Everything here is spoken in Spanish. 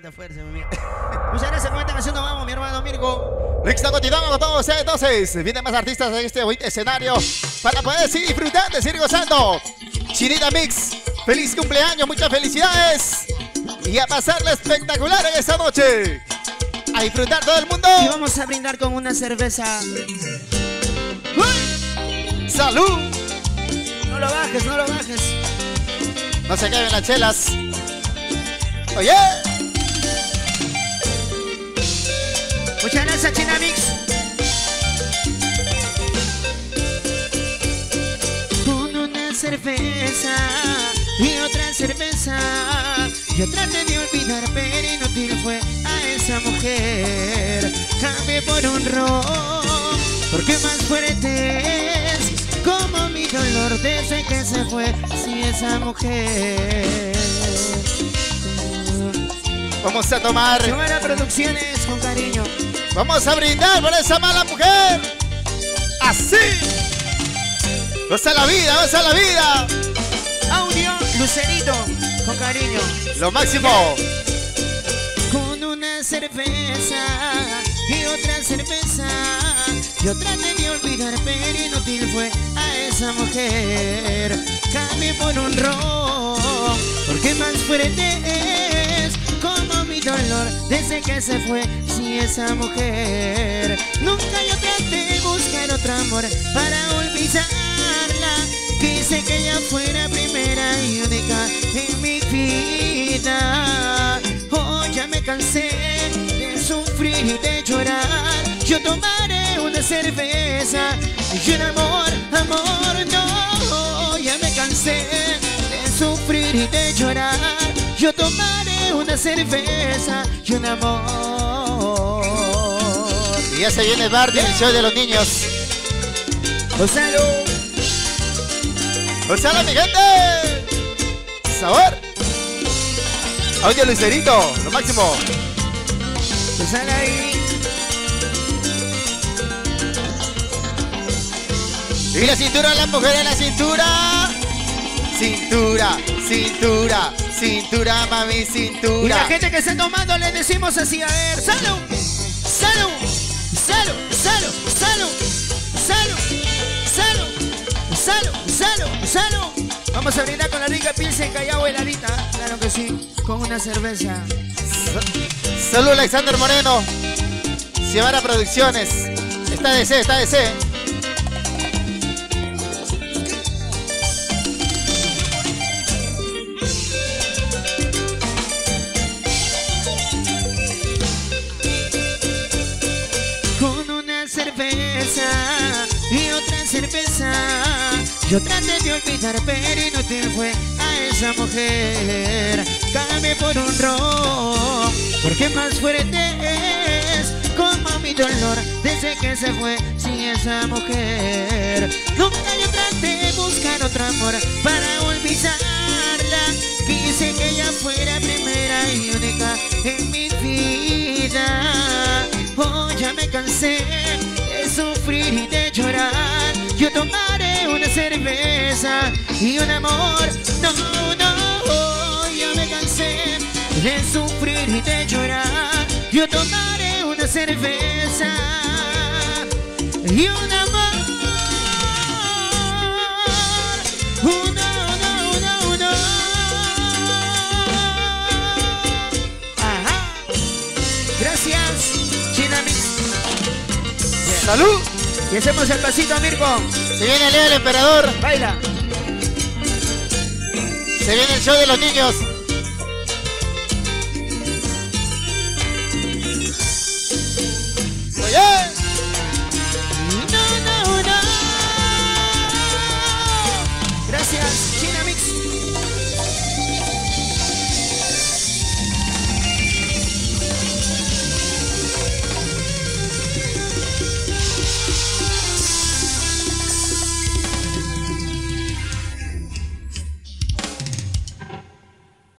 falta fuerza, mi amigo. Muchas gracias, con esta canción nos vamos, mi hermano Mirko. Listo, continuamos con todos ustedes. Entonces, vienen más artistas en este bonito escenario para poder seguir disfrutando, seguir gozando. Chinita Mix, feliz cumpleaños, muchas felicidades. Y a pasarla espectacular en esta noche. A disfrutar todo el mundo. Y vamos a brindar con una cerveza. ¡Uy! ¡Salud! No lo bajes, no lo bajes. No se queden las chelas. ¡Oye! Muchas gracias, China Mix. Con una cerveza y otra cerveza, yo traté de olvidar, pero inútil fue a esa mujer. Cambié por un ron, porque más fuerte es como mi dolor desde que se fue. Si esa mujer. Vamos a tomar. Nueva Producciones, con cariño. Vamos a brindar por esa mala mujer. Así. Goza la vida, goza la vida. Audio, Lucerito, con cariño. Lo máximo. Con una cerveza y otra cerveza, yo traté de olvidar, pero inútil fue a esa mujer. Cambié por un ron, porque más fuerte es como mi dolor desde que se fue. Si esa mujer, nunca yo traté de buscar otro amor para olvidarla. Quise que ella fuera primera y única en mi vida. Oh, ya me cansé de sufrir y de llorar. Yo tomaré una cerveza y un amor, amor, no. Ya me cansé de sufrir y de llorar. Yo tomaré una cerveza y un amor. Y ya se viene Bardi, el show de los niños. Gonzalo. ¡Gonzalo, mi gente! ¡Sabor! Audio Lucerito, lo máximo. Gonzalo ahí. Y la cintura, la mujer en la cintura. Cintura, cintura, cintura, mami, cintura. Y la gente que está tomando le decimos así, a ver, salud, salud, salud, salud, salud, salud, salud, salud, salud, salud. Vamos a brindar con la rica Pilsen Callao heladita, claro que sí, con una cerveza. Salud, Alexander Moreno. Ciemara Producciones. Está de C, está de C. Cerveza y otra cerveza, yo traté de olvidar, pero inútil fue a esa mujer. Cambié por un ron, porque más fuerte es como mi dolor desde que se fue. Si esa mujer, nunca yo traté de buscar otro amor para olvidarla. Quise que ella fuera primera y única en mi vida. Oh, ya me cansé de sufrir y de llorar. Yo tomaré una cerveza y un amor. No, no, ya me cansé de sufrir y de llorar. Yo tomaré una cerveza y un amor. Uno. Ajá. Gracias, China Mix. ¡Salud! Y hacemos el pasito, Mirko. Se viene Leo el Emperador. Baila. Se viene el show de los niños.